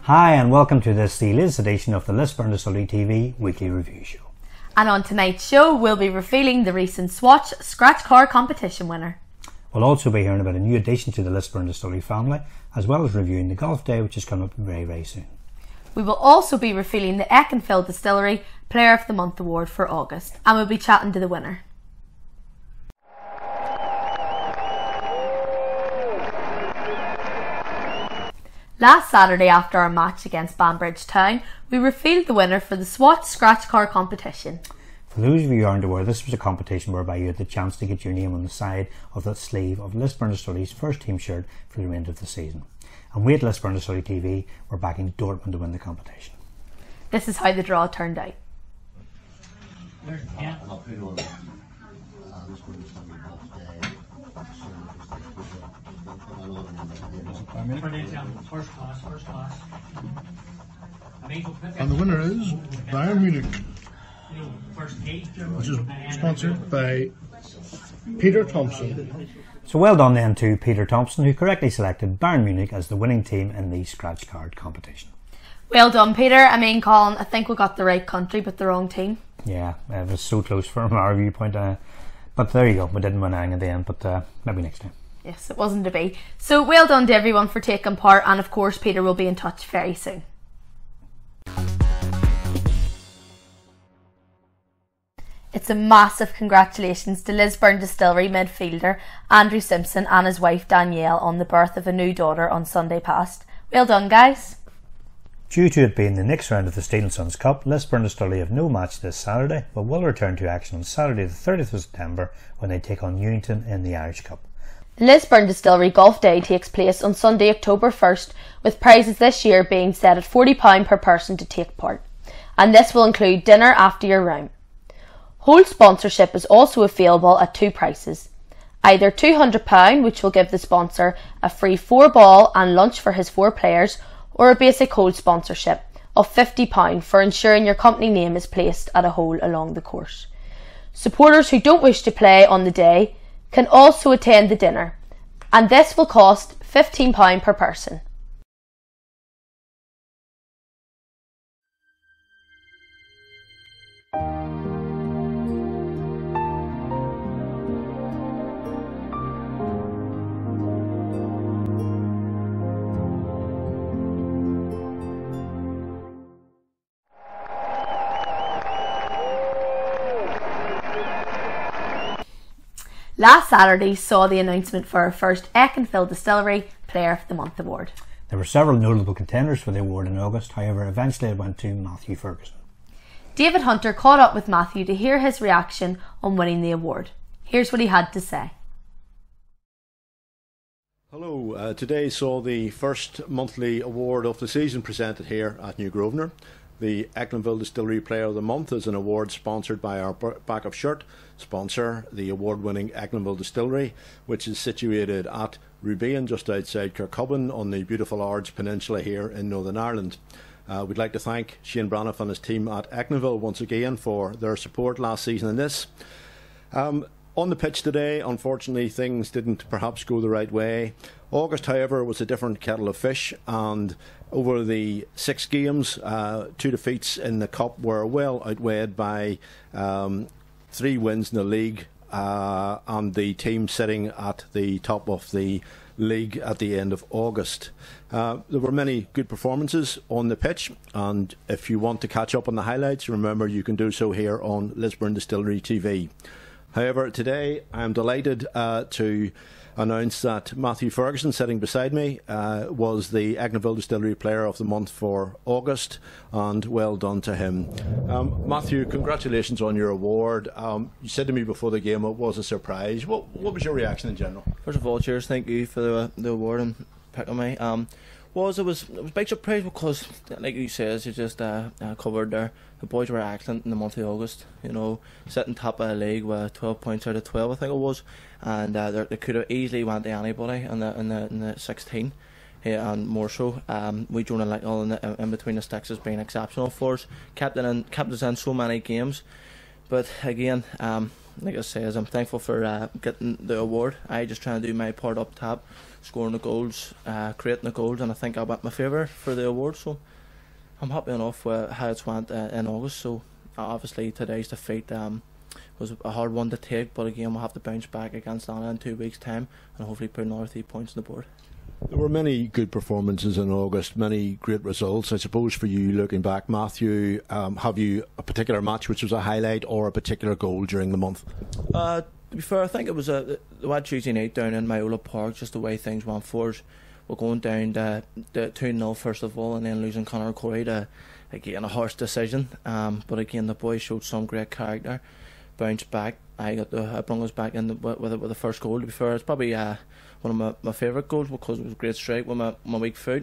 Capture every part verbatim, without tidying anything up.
Hi and welcome to this, the latest edition of the Lisburn Distillery T V Weekly Review Show. And on tonight's show, we'll be revealing the recent Swatch Scratch Car competition winner. We'll also be hearing about a new addition to the Lisburn Distillery family, as well as reviewing the Golf Day, which is coming up very, very soon. We will also be revealing the Ecklenfield Distillery Player of the Month award for August, and we'll be chatting to the winner. Last Saturday, after our match against Banbridge Town, we revealed the winner for the Swatch Scratch Car competition. For those of you who aren't aware, this was a competition whereby you had the chance to get your name on the side of the sleeve of Lisburn Distillery's first team shirt for the remainder of the season. And we at Lisburn Distillery T V were backing Dortmund to win the competition. This is how the draw turned out. First class, first class. And the winner is Bayern Munich, which is sponsored by Peter Thompson. So well done then to Peter Thompson, who correctly selected Bayern Munich as the winning team in the scratch card competition. Well done, Peter. I mean, Colin, I think we got the right country but the wrong team. Yeah, it was so close from our viewpoint. Uh, but there you go, we didn't win anything at the end, but uh, maybe next time. Yes, it wasn't to be. So well done to everyone for taking part, and of course Peter will be in touch very soon. It's a massive congratulations to Lisburn Distillery midfielder Andrew Simpson and his wife Danielle on the birth of a new daughter on Sunday past. Well done, guys. Due to it being the next round of the Steel and Sons Cup, Lisburn Distillery have no match this Saturday, but will return to action on Saturday the thirtieth of September when they take on Newington in the Irish Cup. The Lisburn Distillery Golf Day takes place on Sunday, October first, with prizes this year being set at forty pounds per person to take part, and this will include dinner after your round. Whole sponsorship is also available at two prices, either two hundred pounds, which will give the sponsor a free four ball and lunch for his four players, or a basic hole sponsorship of fifty pounds for ensuring your company name is placed at a hole along the course. Supporters who don't wish to play on the day can also attend the dinner, and this will cost fifteen pounds per person. Last Saturday saw the announcement for our first Ecklenfield Distillery Player of the Month award. There were several notable contenders for the award in August, however eventually it went to Matthew Ferguson. David Hunter caught up with Matthew to hear his reaction on winning the award. Here's what he had to say. Hello, uh, today saw the first monthly award of the season presented here at New Grosvenor. The Ecklenfield Distillery Player of the Month is an award sponsored by our back of shirt sponsor, the award-winning Ecklenfield Distillery, which is situated at Rubean, just outside Kirkcudbright on the beautiful Ards Peninsula here in Northern Ireland. Uh, we'd like to thank Shane Braniff and his team at Ecklenfield once again for their support last season in this. Um, On the pitch today, unfortunately, things didn't perhaps go the right way. August, however, was a different kettle of fish, and over the six games, uh, two defeats in the Cup were well outweighed by um, three wins in the league, uh, and the team sitting at the top of the league at the end of August. Uh, there were many good performances on the pitch, and if you want to catch up on the highlights, remember you can do so here on Lisburn Distillery T V. However, today I'm delighted uh, to announce that Matthew Ferguson, sitting beside me, uh, was the Ecklenfield Distillery Player of the Month for August, and well done to him. Um, Matthew, congratulations on your award. Um, you said to me before the game it was a surprise. What, what was your reaction in general? First of all, cheers, thank you for the, the award and picking me. Um, was it was it was a big surprise because, like you says, you just uh, uh, covered there. The boys were excellent in the month of August. You know, sitting top of the league with twelve points out of twelve, I think it was, and uh, they could have easily went to anybody in the in the in the sixteen. Yeah, and more so, um, we Jonah Licknell in, the, in between the sticks has been exceptional for us. Kept it in, kept us in so many games, but again, um, like I says, I'm thankful for uh, getting the award. I just trying to do my part up top, scoring the goals, uh, creating the goals, and I think I went my favour for the award. So I'm happy enough with how it's went uh, in August. So uh, obviously today's defeat um, was a hard one to take, but again we'll have to bounce back against Anna in two weeks' time and hopefully put another three points on the board. There were many good performances in August, many great results. I suppose for you, looking back, Matthew, um, have you a particular match which was a highlight or a particular goal during the month? Uh, to be fair, I think it was a one Tuesday night down in Myola Park, just the way things went for us. We're going down to, to two nil first of all, and then losing Conor Corey to, again, a harsh decision. Um, but again, the boys showed some great character, bounced back. I got the, I brought us back in the, with, with, with the first goal. To be fair, it's probably uh, one of my, my favourite goals because it was a great strike with my, my weak foot.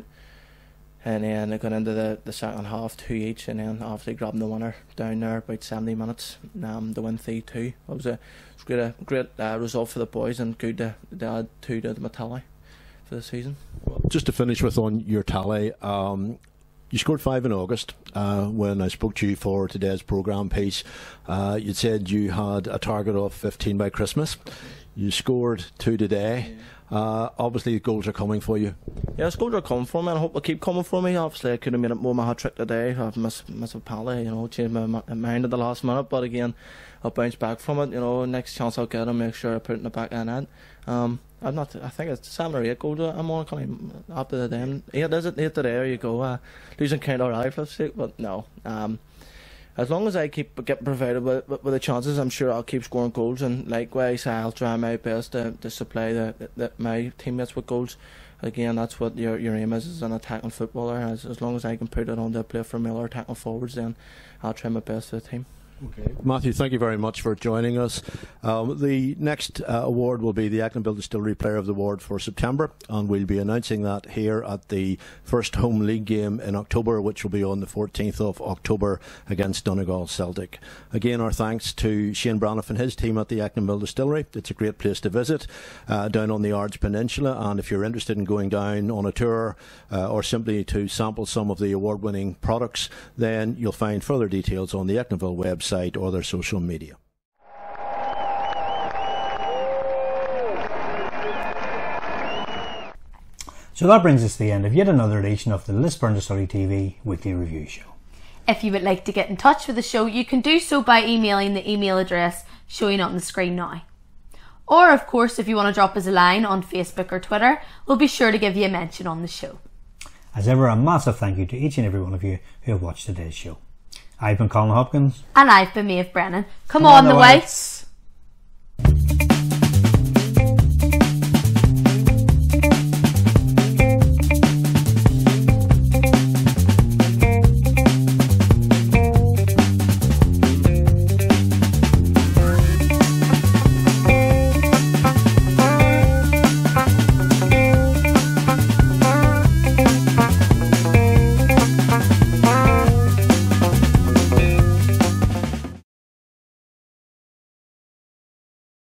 And then I got into the, the second half, two each, and then obviously grabbing the winner down there about seventy minutes um, to win three two. It was a, it was great, a great uh, result for the boys and good to, to add two to the tally for the season. Well, just to finish with on your tally, um, you scored five in August. Uh, when I spoke to you for today's programme piece, uh, you said you had a target of fifteen by Christmas. You scored two today. Yeah. Uh, obviously, the goals are coming for you. Yeah, the goals are coming for me, and I hope they'll keep coming for me. Obviously, I could have made it more my hat trick today. I've missed, missed a penalty, you know, changed my mind at the last minute. But again, I'll bounce back from it. You know, next chance I'll get, I'll make sure I put it in the back of the net. Um, I'm not. I think it's seven or eight goals. I'm on kind of up to the them. Eight is it? Eight today. There you go. Uh, losing count alright for sake, but no. Um, as long as I keep getting provided with, with, with the chances, I'm sure I'll keep scoring goals. And likewise, I'll try my best to, to supply the, the, my teammates with goals. Again, that's what your your aim is as an attacking footballer. As as long as I can put it on to play for Miller attacking forwards, then I'll try my best for the team. Okay. Matthew, thank you very much for joining us. Um, the next uh, award will be the Ecklenville Distillery Player of the Award for September, and we'll be announcing that here at the first home league game in October, which will be on the fourteenth of October against Donegal Celtic. Again, our thanks to Shane Braniff and his team at the Ecklenville Distillery. It's a great place to visit uh, down on the Ards Peninsula, and if you're interested in going down on a tour uh, or simply to sample some of the award-winning products, then you'll find further details on the Ecklenville website or their social media. So that brings us to the end of yet another edition of the Lisburn Distillery T V Weekly Review Show. If you would like to get in touch with the show, you can do so by emailing the email address showing on the screen now. Or of course, if you want to drop us a line on Facebook or Twitter, we'll be sure to give you a mention on the show. As ever, a massive thank you to each and every one of you who have watched today's show. I've been Colin Hopkins. And I've been Maeve Brennan. Come, Come on, on the way. way.